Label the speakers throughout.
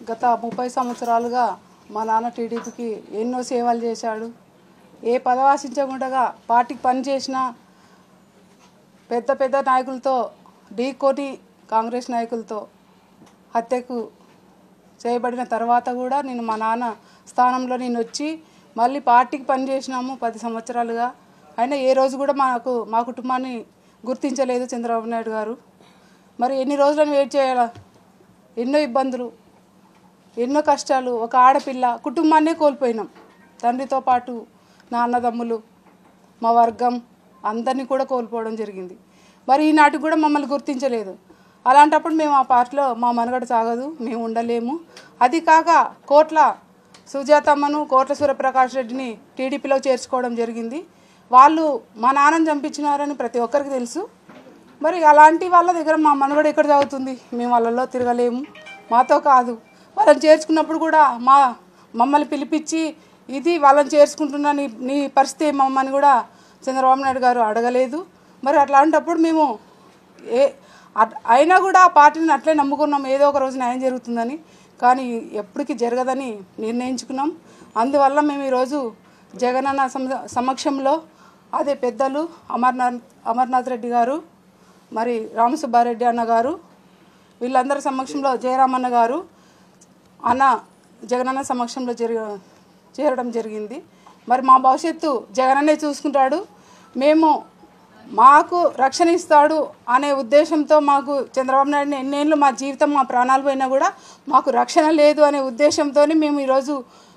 Speaker 1: గత 30 సంవత్సరాలుగా మా నాన్న టీడీపీకి ఎన్నో సేవలు చేశాడు. ఏ పదవాసించకుండా పార్టీకి పనిచేసిన పెద్ద పెద్ద నాయకులతో ఢీకొని కాంగ్రెస్ నాయకులతో హత్యకు చేయబడిన తర్వాత కూడా నేను మా నాన్న స్థానంలో నేను వచ్చి మళ్ళీ పార్టీకి పనిచేసినాము 10 సంవత్సరాలుగా. అయినా ఏ రోజు కూడా మా కుటుంబాన్ని గుర్తించలేదు చంద్రబాబు నాయుడు గారు. మరి ఎన్ని రోజులను వెయిట్ చేయాలా? ఎన్నో ఇబ్బందులు, ఎన్నో కష్టాలు. ఒక ఆడపిల్ల కుటుంబాన్నే కోల్పోయినాం. తండ్రితో పాటు నా అన్నదమ్ములు, మా వర్గం అందరినీ కూడా కోల్పోవడం జరిగింది. మరి ఈనాటికి కూడా మమ్మల్ని గుర్తించలేదు. అలాంటప్పుడు మేము ఆ పార్టీలో మా మనుగడ సాగదు, మేము ఉండలేము. అది కాక కోట్ల సుజాతమ్మను, కోట్ల సూర్యప్రకాష్ రెడ్డిని టీడీపీలో చేర్చుకోవడం జరిగింది. వాళ్ళు మా నాన్నని చంపించినారని ప్రతి ఒక్కరికి తెలుసు. మరి అలాంటి వాళ్ళ దగ్గర మా మనుగడ ఎక్కడ సాగుతుంది? మేము వాళ్ళలో తిరగలేము, మాతో కాదు. వాళ్ళని చేర్చుకున్నప్పుడు కూడా మమ్మల్ని పిలిపించి ఇది వాళ్ళని చేర్చుకుంటున్నా నీ పరిస్థితి ఏమమ్మని కూడా చంద్రబాబు నాయుడు గారు అడగలేదు. మరి అట్లాంటప్పుడు మేము అయినా కూడా ఆ పార్టీని అట్లే నమ్ముకున్నాం, ఏదో ఒక రోజు న్యాయం జరుగుతుందని. కానీ ఎప్పటికీ జరగదని నిర్ణయించుకున్నాం. అందువల్ల మేము ఈరోజు జగనన్న సమక్షంలో అదే పెద్దలు అమర్నాథ్ రెడ్డి గారు, మరి రామసుబ్బారెడ్డి అన్న గారు, వీళ్ళందరి సమక్షంలో జయరామన్న గారు అన్న జగనన్న సమక్షంలో చేరడం జరిగింది. మరి మా భవిష్యత్తు జగనన్నే చూసుకుంటాడు, మాకు రక్షణ ఇస్తాడు అనే ఉద్దేశంతో మాకు చంద్రబాబు నాయుడిని ఎన్నేళ్ళు మా జీవితం మా ప్రాణాలు పోయినా కూడా మాకు రక్షణ లేదు అనే ఉద్దేశంతో మేము ఈరోజు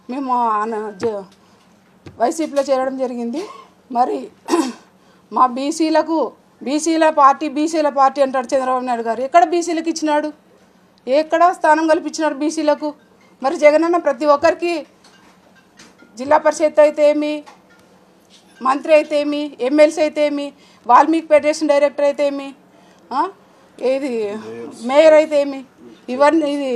Speaker 1: వైసీపీలో చేరడం జరిగింది. మరి మా బీసీల పార్టీ అంటాడు చంద్రబాబు నాయుడు గారు. ఎక్కడ బీసీలకు ఇచ్చినాడు? ఎక్కడ స్థానం కల్పించినాడు బీసీలకు? మరి జగనన్న ప్రతి ఒక్కరికి జిల్లా పరిషత్ అయితే ఏమి, మంత్రి అయితే ఏమి, ఎమ్మెల్సీ అయితే ఏమి, వాల్మీకి ఫెడరేషన్ డైరెక్టర్ అయితే ఏమి, ఏది మేయర్ అయితే ఏమి, ఇవన్నీ ఇది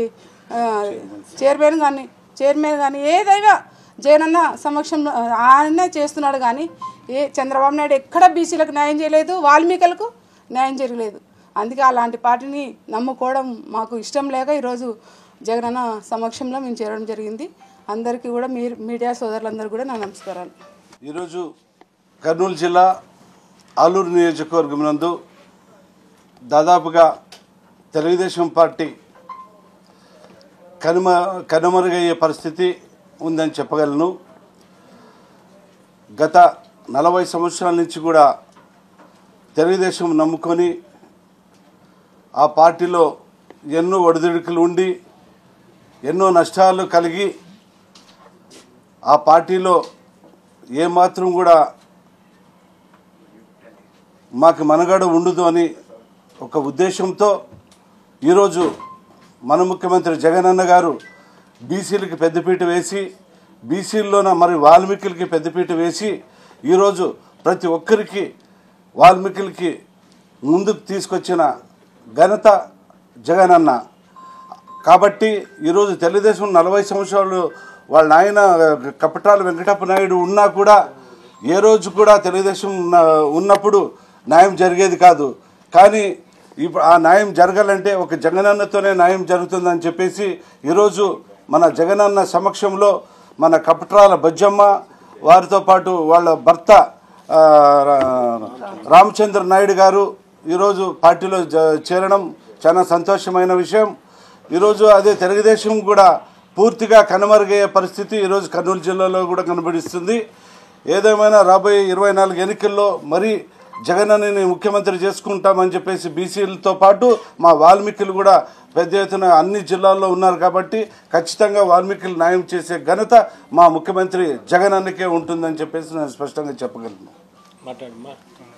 Speaker 1: చైర్మన్ కానీ ఏదైనా జగనన్న సమక్షంలో ఆయనే చేస్తున్నాడు. కానీ చంద్రబాబు నాయుడు ఎక్కడ బీసీలకు న్యాయం చేయలేదు, వాల్మీకులకు న్యాయం జరగలేదు. అందుకే అలాంటి పార్టీని నమ్ముకోవడం మాకు ఇష్టం లేక ఈరోజు జగనన్న సమక్షంలో మేము చేరడం జరిగింది. అందరికీ కూడా మీడియా సోదరులందరూ కూడా నా నమస్కారాలు.
Speaker 2: ఈరోజు కర్నూలు జిల్లా ఆలూరు నియోజకవర్గం నందు దాదాపుగా తెలుగుదేశం పార్టీ కనుమరుగయ్యే పరిస్థితి ఉందని చెప్పగలను. గత 40 సంవత్సరాల నుంచి కూడా తెలుగుదేశం నమ్ముకొని ఆ పార్టీలో ఎన్నో ఒడిదుడుకులు ఉండి ఎన్నో నష్టాలు కలిగి ఆ పార్టీలో ఏమాత్రం కూడా మాకు మనుగడ ఉండదు అని ఒక ఉద్దేశంతో ఈరోజు మన ముఖ్యమంత్రి జగనన్న గారు బీసీలకి పెద్దపీట వేసి, బీసీల్లోన మరి వాల్మీకులకి పెద్దపీట వేసి ఈరోజు ప్రతి ఒక్కరికి వాల్మీకులకి ముందుకు తీసుకొచ్చిన ఘనత జగనన్న. కాబట్టి ఈరోజు తెలుగుదేశం 40 సంవత్సరాలు వాళ్ళ నాయన కపటాల వెంకటప్ప నాయుడు ఉన్నా కూడా ఏ రోజు కూడా తెలుగుదేశం ఉన్నప్పుడు న్యాయం జరిగేది కాదు. కానీ ఇప్పుడు ఆ న్యాయం జరగాలంటే ఒక జగనన్నతోనే న్యాయం జరుగుతుందని చెప్పేసి ఈరోజు మన జగనన్న సమక్షంలో మన కపట్రాల బజ్జమ్మ వారితో పాటు వాళ్ళ భర్త రామచంద్ర నాయుడు గారు ఈరోజు పార్టీలో చేరడం చాలా సంతోషమైన విషయం. ఈరోజు అదే తెలుగుదేశం కూడా పూర్తిగా కనుమరుగయ్యే పరిస్థితి ఈరోజు కర్నూలు జిల్లాలో కూడా కనబడిస్తుంది. ఏదేమైనా రాబోయే 24 ఎన్నికల్లో మరీ జగనన్నని ముఖ్యమంత్రి చేసుకుంటామని చెప్పేసి బీసీలతో పాటు మా వాల్మీకులు కూడా పెద్ద ఎత్తున అన్ని జిల్లాల్లో ఉన్నారు. కాబట్టి ఖచ్చితంగా వాల్మీకులు న్యాయం చేసే ఘనత మా ముఖ్యమంత్రి జగనన్నకే ఉంటుందని చెప్పేసి నేను స్పష్టంగా చెప్పగలను.